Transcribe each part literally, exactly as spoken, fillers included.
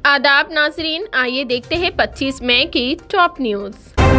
आदाब नाजरीन, आइए देखते हैं पच्चीस मई की टॉप न्यूज।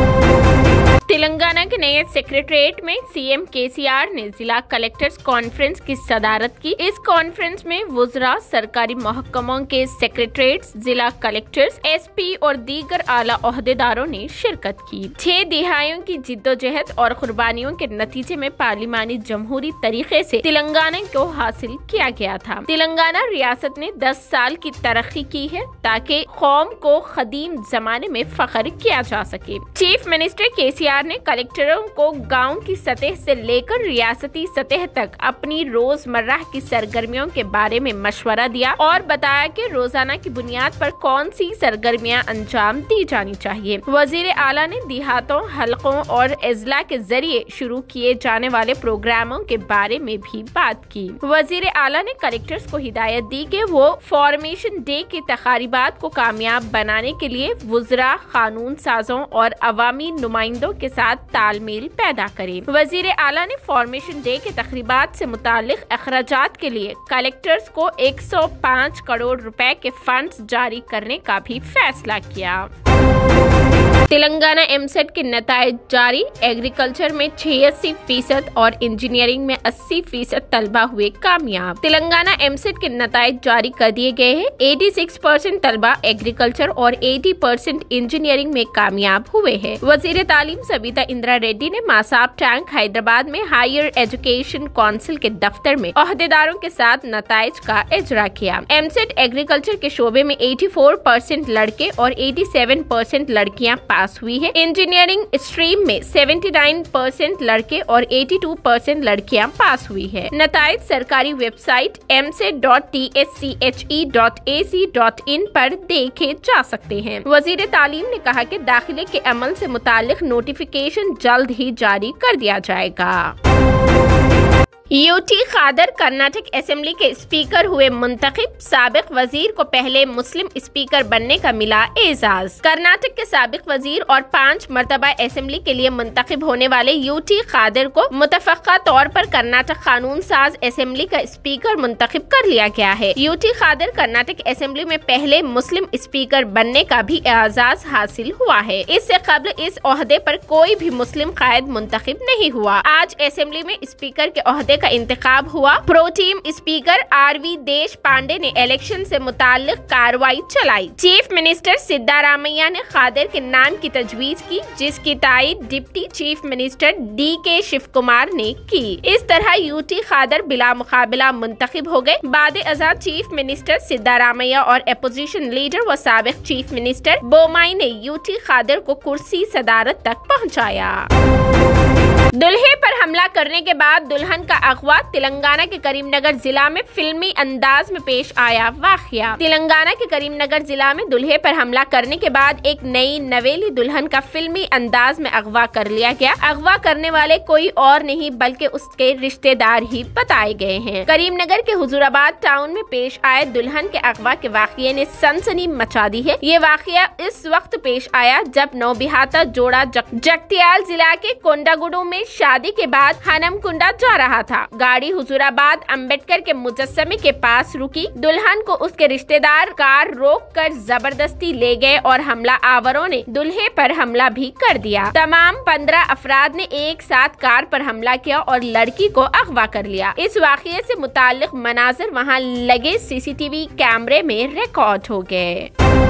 तेलंगाना के नए सेक्रेटरीट में सीएम केसीआर ने जिला कलेक्टर्स कॉन्फ्रेंस की सदारत की। इस कॉन्फ्रेंस में वुज़रा, सरकारी महकमों के सेक्रेटरीट्स, जिला कलेक्टर्स, एसपी और दीगर आला ओहदेदारों ने शिरकत की। छह दिहाइयों की जिद्दोजहद और कुर्बानियों के नतीजे में पार्लिमानी जमहूरी तरीके से तेलंगाना को हासिल किया गया था। तेलंगाना रियासत ने दस साल की तरक्की की है ताकि कौम को कदीम जमाने में फख्र किया जा सके। चीफ मिनिस्टर केसीआर ने कलेक्टरों को गांव की सतह से लेकर रियासती सतह तक अपनी रोजमर्रा की सरगर्मियों के बारे में मशवरा दिया और बताया कि रोजाना की बुनियाद पर कौन सी सरगर्मियां अंजाम दी जानी चाहिए। वजीर आला ने देहातों, हलकों और अजला के जरिए शुरू किए जाने वाले प्रोग्रामों के बारे में भी बात की। वजीर आला ने कलेक्टर्स को हिदायत दी कि वो फॉर्मेशन डे की तकारीबात को कामयाब बनाने के लिए वुज़रा, कानून साजों और अवामी नुमाइंदों के साथ तालमेल पैदा करें। वजीर आला ने फॉर्मेशन डे के तकरीबात से मुतालिक अखराजात के लिए कलेक्टर्स को एक सौ पाँच करोड़ रुपए के फंड्स जारी करने का भी फैसला किया। तेलंगाना एमसेट के नतायज जारी। एग्रीकल्चर में छियासी फीसद और इंजीनियरिंग में अस्सी फीसद तलबा हुए कामयाब। तेलंगाना एमसेट के नतायज जारी कर दिए गए हैं। छियासी परसेंट तलबा एग्रीकल्चर और अस्सी परसेंट इंजीनियरिंग में कामयाब हुए हैं। वजीर तालीम सबिता इंदिरा रेड्डी ने मासाब टैंक हैदराबाद में हायर एजुकेशन काउंसिल के दफ्तर में ओहदेदारों के साथ नतायज का इजरा किया। एमसेट एग्रीकल्चर के शोबे में चौरासी परसेंट लड़के और सत्तासी परसेंट लड़कियां पास हुई है। इंजीनियरिंग स्ट्रीम में उन्यासी परसेंट लड़के और बयासी परसेंट लड़कियां पास हुई है। नताइज सरकारी website EAMCET dot T H C H E dot A C dot in पर देखे जा सकते हैं। वजीर तालीम ने कहा कि दाखिले के अमल से मुतालिक नोटिफिकेशन जल्द ही जारी कर दिया जाएगा। यूटी खादर कर्नाटक असेंबली के स्पीकर हुए मुंतखब। साबिक वजीर को पहले मुस्लिम स्पीकर बनने का मिला एजाज। कर्नाटक के साबिक वजीर और पांच मरतबा असेंबली के लिए मुंतखब होने वाले यूटी खादर को मुतफ़क्का तौर पर कर्नाटक कानून साज असेंबली का स्पीकर मुंतखब कर लिया गया है। यूटी खादर कर्नाटक असेंबली में पहले मुस्लिम स्पीकर बनने का भी एजाज हासिल हुआ है। इससे कबल इस ओहदे पर कोई भी मुस्लिम कायद मुंतखब नहीं हुआ। आज असेंबली में स्पीकर के ओहदे का इंतखाब हुआ। प्रो टीम स्पीकर आरवी देश पांडे ने इलेक्शन से मुताल्लिक कार्रवाई चलाई। चीफ मिनिस्टर सिद्धारामैया ने खादर के नाम की तजवीज की, जिसकी तायीद deputy chief minister D K Shiv Kumar ने की। इस तरह यूटी खादर बिला मुकाबला मुंतखब हो गए। बाद अज़ा चीफ मिनिस्टर सिद्धारामैया और अपोजिशन लीडर व साबिक चीफ मिनिस्टर बोमाई ने यूटी खादर को कुर्सी सदारत तक पहुँचाया। दुल्हे पर हमला करने के बाद दुल्हन का अगवा। तेलंगाना के करीमनगर जिला में फिल्मी अंदाज में पेश आया वाकया। तेलंगाना के करीमनगर जिला में दुल्हे पर हमला करने के बाद एक नई नवेली दुल्हन का फिल्मी अंदाज में अगवा कर लिया गया। अगवा करने वाले कोई और नहीं बल्कि उसके रिश्तेदार ही बताए गए हैं। करीमनगर के हुजूराबाद टाउन में पेश आए दुल्हन के अगवा के वाकये ने सनसनी मचा दी है। ये वाकया इस वक्त पेश आया जब नौबिहाता जोड़ा जक, जगतियाल जिला के कोंडागुडू में शादी के बाद हनमकुंडा जा रहा था। गाड़ी हुजूराबाद अंबेडकर के मुजस्समे के पास रुकी। दुल्हन को उसके रिश्तेदार कार रोक कर जबरदस्ती ले गए और हमला आवरों ने दुल्हे पर हमला भी कर दिया। तमाम पंद्रह अफराद ने एक साथ कार पर हमला किया और लड़की को अगवा कर लिया। इस वाकये से मुताल्लिक मनाजिर वहां लगे सीसीटीवी कैमरे में रिकॉर्ड हो गए।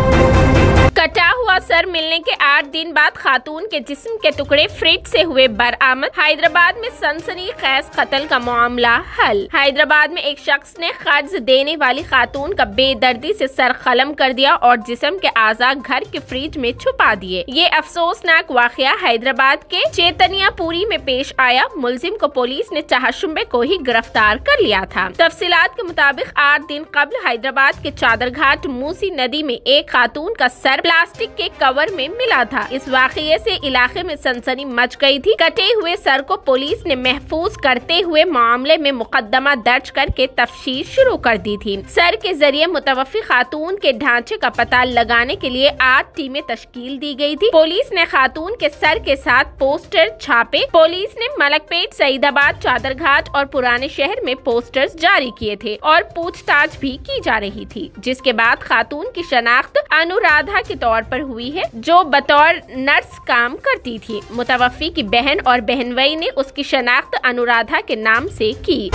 कटा हुआ सर मिलने के आठ दिन बाद खातून के जिस्म के टुकड़े फ्रिज से हुए बरामद। हैदराबाद में सनसनी खेज कत्ल का मामला हल। हैदराबाद में एक शख्स ने कर्ज देने वाली खातून का बेदर्दी से सर कलम कर दिया और जिस्म के आज़ा घर के फ्रिज में छुपा दिए। ये अफसोसनाक वाकया हैदराबाद के चैतन्यापुरी में पेश आया। मुलजिम को पुलिस ने चाहशुम्बे को ही गिरफ्तार कर लिया था। तफसीलात के मुताबिक आठ दिन कबल हैदराबाद के चादरघाट मूसी नदी में एक खातून का सर प्लास्टिक के कवर में मिला था। इस वाकये से इलाके में सनसनी मच गई थी। कटे रहे हुए सर को पुलिस ने महफूज करते हुए मामले में मुकदमा दर्ज करके तफ्तीश शुरू कर दी थी। सर के जरिए मुतवफ़्फ़ी खातून के ढांचे का पता लगाने के लिए आठ टीमें तश्कील दी गई थी। पुलिस ने खातून के सर के साथ पोस्टर छापे। पुलिस ने मलकपेट, सईदाबाद, चादरघाट और पुराने शहर में पोस्टर्स जारी किए थे और पूछताछ भी की जा रही थी, जिसके बाद खातून की शनाख्त अनुराधा के तौर पर हुई है, जो बतौर नर्स काम करती थी। मुतवफ़्फ़ी की बहन और बहनवई ने उसकी शनाख्त अनुराधा के नाम से की।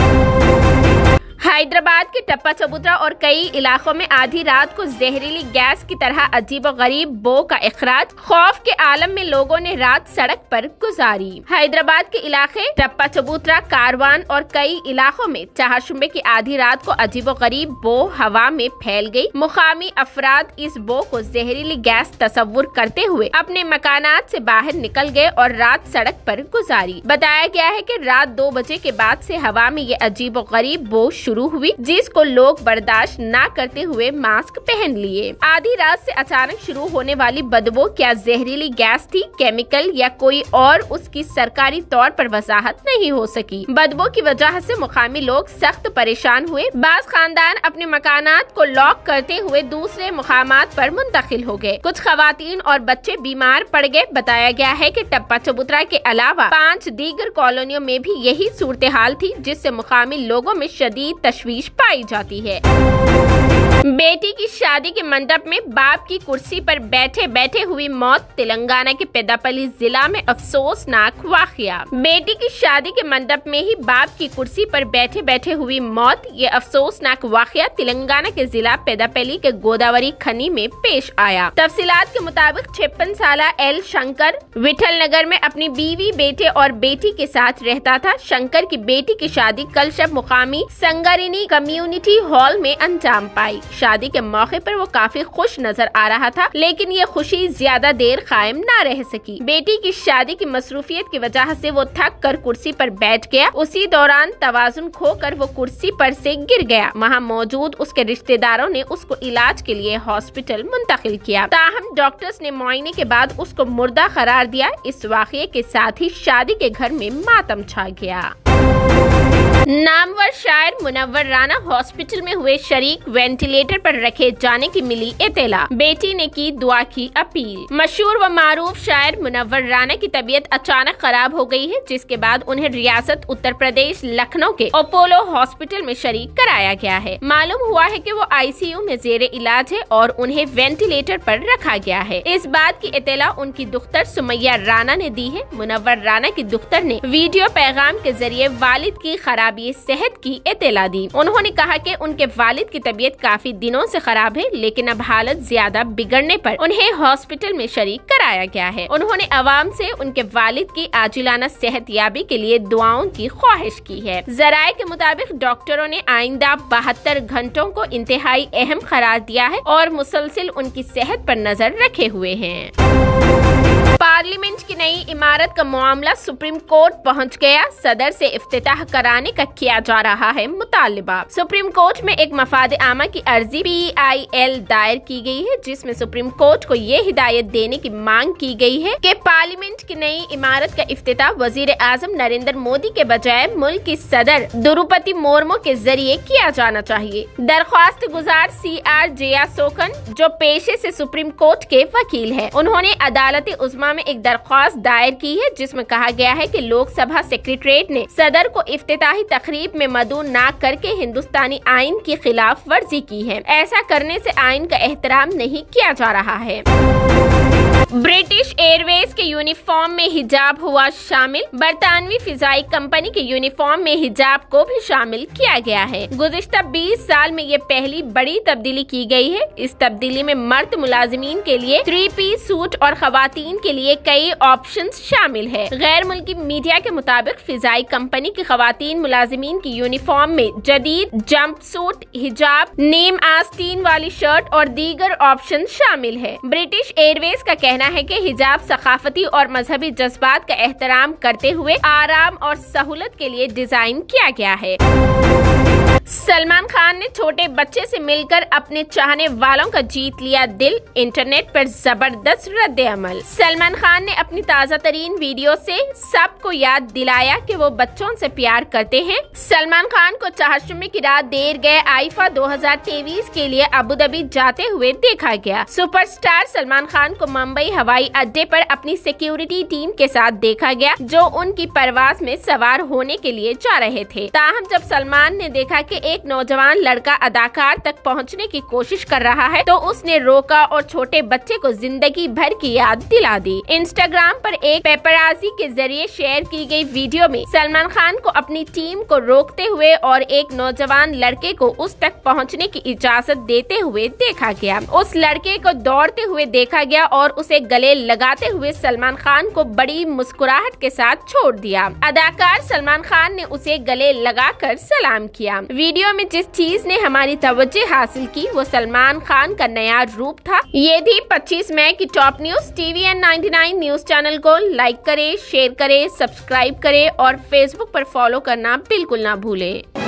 हैदराबाद के टप्पा चबूतरा और कई इलाकों में आधी रात को जहरीली गैस की तरह अजीब व गरीब बो का इखराज। खौफ के आलम में लोगों ने रात सड़क पर गुजारी। हैदराबाद के इलाके टप्पा चबूतरा, कारवान और कई इलाकों में चाहशुम्बे की आधी रात को अजीब व गरीब बो हवा में फैल गई। मुकामी अफराद इस बो को जहरीली गैस तस्वुर करते हुए अपने मकानात से बाहर निकल गए और रात सड़क पर गुजारी। बताया गया है कि रात दो बजे के बाद से हवा में ये अजीब व गरीब बो शुरू हुई, जिसको लोग बर्दाश्त ना करते हुए मास्क पहन लिए। आधी रात से अचानक शुरू होने वाली बदबू क्या जहरीली गैस थी, केमिकल या कोई और, उसकी सरकारी तौर पर वजाहत नहीं हो सकी। बदबू की वजह से मुकामी लोग सख्त परेशान हुए। बास खानदान अपने मकानात को लॉक करते हुए दूसरे मुकामात पर मुंतकिल हो गए। कुछ खवातीन और बच्चे बीमार पड़ गए। बताया गया है कि टप्पा चबूतरा के अलावा पाँच दीगर कॉलोनियों में भी यही सूरत हाल थी, जिससे मुकामी लोगों में शदीद तशवीश पाई जाती है। बेटी की शादी के मंडप में बाप की कुर्सी पर बैठे बैठे हुई मौत। तेलंगाना के पेदापल्ली जिला में अफसोसनाक वाकया। बेटी की शादी के मंडप में ही बाप की कुर्सी पर बैठे बैठे हुई मौत। ये अफसोसनाक वाकया तेलंगाना के जिला पेदापल्ली के गोदावरी खनी में पेश आया। तफसीलात के मुताबिक छप्पन साल एल शंकर विठल नगर में अपनी बीवी, बेटे और बेटी के साथ रहता था। शंकर की बेटी की शादी कल शब मुकामी संगारिनी कम्युनिटी हॉल में अंजाम पाई। शादी के मौके पर वो काफी खुश नजर आ रहा था, लेकिन ये खुशी ज्यादा देर कायम ना रह सकी। बेटी की शादी की मसरूफियत की वजह से वो थक कर कुर्सी पर बैठ गया। उसी दौरान तवाजुन खोकर वो कुर्सी पर से गिर गया। वहाँ मौजूद उसके रिश्तेदारों ने उसको इलाज के लिए हॉस्पिटल मुंतकिल किया। ताहम डॉक्टर्स ने मुआयने के बाद उसको मुर्दा करार दिया। इस वाकये के साथ ही शादी के घर में मातम छा गया। नामवर शायर मुनव्वर राना हॉस्पिटल में हुए शरीक, वेंटिलेटर पर रखे जाने की मिली इत्तला। बेटी ने की दुआ की अपील। मशहूर व मारूफ शायर मुनव्वर राना की तबीयत अचानक खराब हो गई है, जिसके बाद उन्हें रियासत उत्तर प्रदेश लखनऊ के अपोलो हॉस्पिटल में शरीक कराया गया है। मालूम हुआ है कि वो आईसीयू में जेर इलाज है और उन्हें वेंटिलेटर पर रखा गया है। इस बात की इत्तला उनकी दुख्तर सुमैया राना ने दी है। मुनव्वर राना की दुख्तर ने वीडियो पैगाम के जरिए वालिद की खराबी सेहत की इत्तला दी। उन्होंने कहा कि उनके वालिद की तबीयत काफी दिनों से खराब है, लेकिन अब हालत ज्यादा बिगड़ने पर उन्हें हॉस्पिटल में शरीक कराया गया है। उन्होंने अवाम से उनके वालिद की आजिलाना सेहतयाबी के लिए दुआओं की ख्वाहिश की है। जराये के मुताबिक डॉक्टरों ने आइंदा बहत्तर घंटों को इंतहाई अहम करार दिया है और मुसलसिल उनकी सेहत पर नजर रखे हुए हैं। पार्लियामेंट की नई इमारत का मामला सुप्रीम कोर्ट पहुंच गया। सदर से इफ्तिताह कराने का किया जा रहा है मुतालिबा। सुप्रीम कोर्ट में एक मफाद आमा की अर्जी पी आई एल दायर की गई है, जिसमें सुप्रीम कोर्ट को ये हिदायत देने की मांग की गई है कि पार्लियामेंट की नई इमारत का इफ्तिताह वजीर आजम नरेंद्र मोदी के बजाय मुल्क की सदर द्रौपदी मुर्मू के जरिए किया जाना चाहिए। दरख्वास्त गुजार सी आर जया सोकन, जो पेशे से सुप्रीम कोर्ट के वकील है, उन्होंने अदालत उज़्मा में एक दरख्वास्त दायर की है, जिसमें कहा गया है कि लोकसभा सेक्रेटरीट ने सदर को इफ्तिताही तकरीब में मदऊ न करके हिंदुस्तानी आइन की खिलाफ वर्जी की है। ऐसा करने से आइन का एहतराम नहीं किया जा रहा है। ब्रिटिश एयरवेज के यूनिफॉर्म में हिजाब हुआ शामिल। बरतानवी फिजाई कंपनी के यूनिफॉर्म में हिजाब को भी शामिल किया गया है। गुज़िश्ता बीस साल में ये पहली बड़ी तब्दीली की गई है। इस तब्दीली में मर्द मुलाजिमीन के लिए थ्री पीस सूट और खवातीन के लिए कई ऑप्शंस शामिल है। गैर मुल्की मीडिया के मुताबिक फिजाई कंपनी की खवातीन मुलाजिमीन की यूनिफॉर्म में जदीद जंप सूट, हिजाब, नीम आस्तीन वाली शर्ट और दीगर ऑप्शन शामिल है। ब्रिटिश एयरवेज का कहना है कि हिजाब सकाफती और मजहबी जज्बात का एहतराम करते हुए आराम और सहूलत के लिए डिजाइन किया गया है। सलमान खान ने छोटे बच्चे से मिलकर अपने चाहने वालों का जीत लिया दिल, इंटरनेट पर जबरदस्त रद्द अमल। सलमान खान ने अपनी ताज़ा तरीन वीडियो से सबको याद दिलाया कि वो बच्चों से प्यार करते हैं। सलमान खान को चाहशुमे की रात देर गए आईफा दो हज़ार तेईस के लिए अबू धाबी जाते हुए देखा गया। सुपरस्टार सलमान खान को मुंबई हवाई अड्डे पर अपनी सिक्योरिटी टीम के साथ देखा गया, जो उनकी परवाज में सवार होने के लिए जा रहे थे। ताहम जब सलमान ने देखा कि एक नौजवान लड़का अदाकार तक पहुंचने की कोशिश कर रहा है, तो उसने रोका और छोटे बच्चे को जिंदगी भर की याद दिला दी। इंस्टाग्राम पर एक पेपराजी के जरिए शेयर की गई वीडियो में सलमान खान को अपनी टीम को रोकते हुए और एक नौजवान लड़के को उस तक पहुंचने की इजाजत देते हुए देखा गया। उस लड़के को दौड़ते हुए देखा गया और उसे गले लगाते हुए सलमान खान को बड़ी मुस्कुराहट के साथ छोड़ दिया। अदाकार सलमान खान ने उसे गले लगाकर सलाम किया। वीडियो में जिस चीज ने हमारी तवज्जो हासिल की वो सलमान खान का नया रूप था। ये थी पच्चीस मई की top news. TVN ninety nine news channel को लाइक करें, शेयर करें, सब्सक्राइब करें और फेसबुक पर फॉलो करना बिल्कुल ना भूलें।